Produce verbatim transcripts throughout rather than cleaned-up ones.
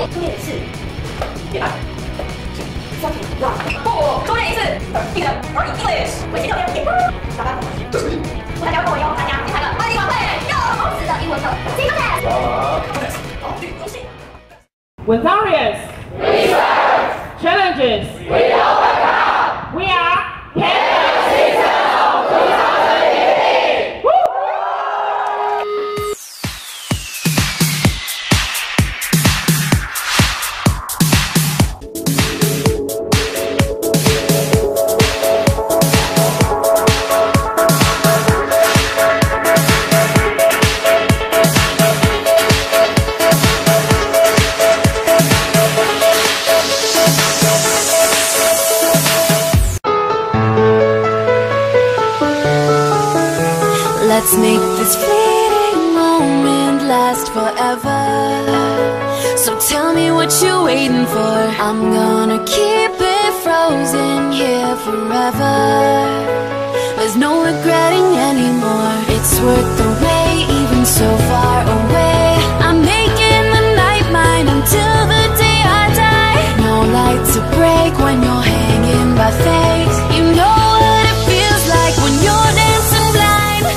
初恋一次，别打。双手让，不，初恋一次，一个人而已 English， 会写特别点。下班。这是大家跟我用参加精彩的班级晚会，又同时的英文课，请看。好，游戏。 With barriers, we serve. Challenges, we overcome. We are Campus Season of twenty eighteen. Woo! Let's make this fleeting moment last forever. So tell me what you're waiting for. I'm gonna keep it frozen here forever. There's no regretting anymore. It's worth the wait, even so far away. I'm making the night mine until the day I die. No light to break when you're hanging by faith. You know what it feels like when you're dancing blind.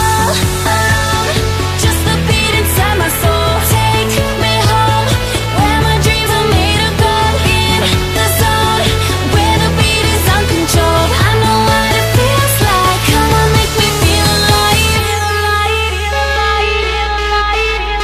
Just the beat inside my soul. Take me home, where my dreams are made of gold. In the zone, where the beat is uncontrolled. I know what it feels like. Come on, make me feel alive.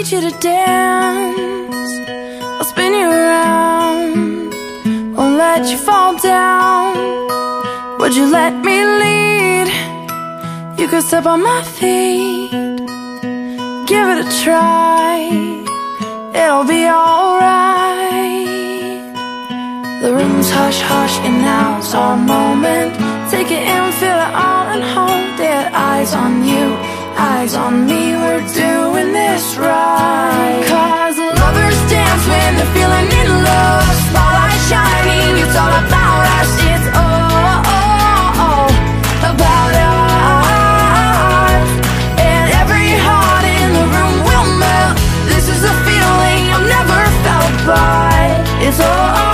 need you to dance. I'll spin you around, won't let you fall down. Would you let me lead? You could step on my feet. Give it a try, it'll be alright. The room's hush hush and now's our moment. Take it in, feel it all and hold it. Eyes on you, eyes on me, we're doing this right. Cause lovers dance when they're feeling in love. Spotlight shining, it's all about us. It's all, all, all about us. And every heart in the room will melt. This is a feeling I've never felt, but it's all.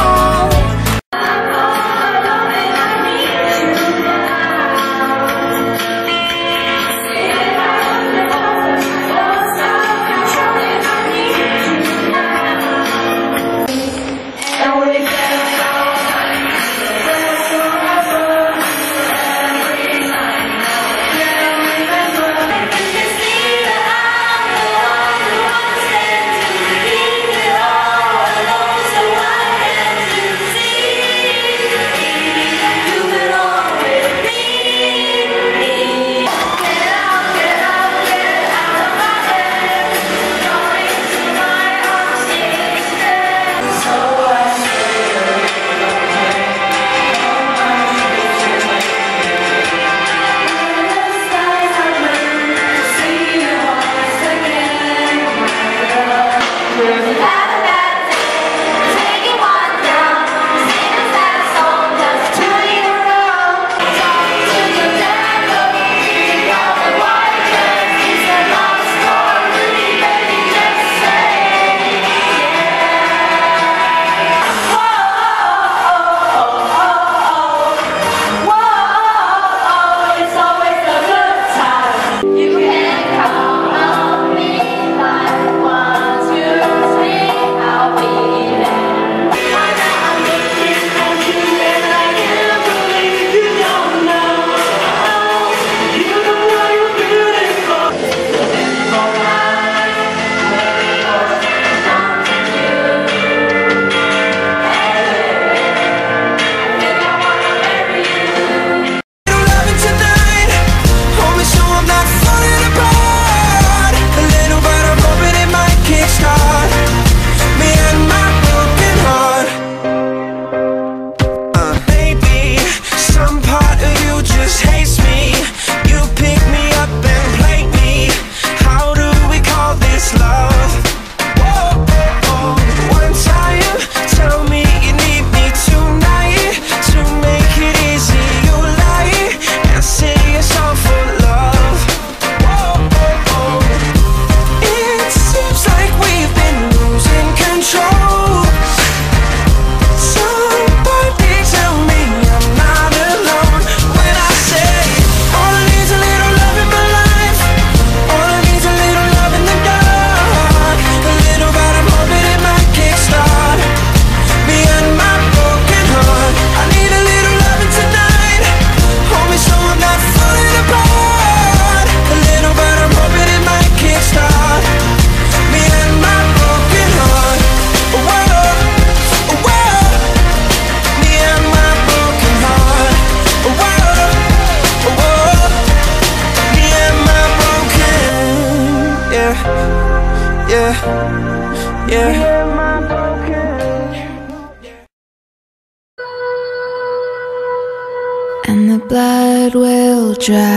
And the blood will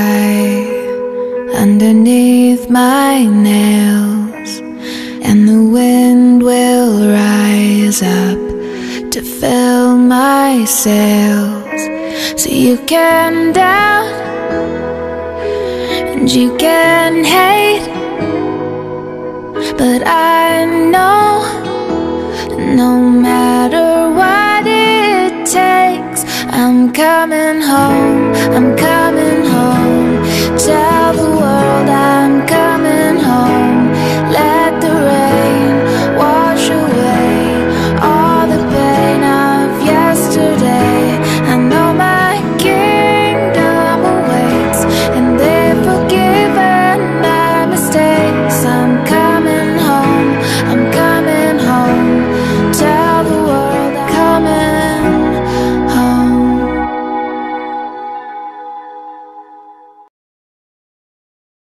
dry underneath my nails, and the wind will rise up to fill my sails. So you can doubt and you can hate, but I know no matter what it takes, I'm coming home.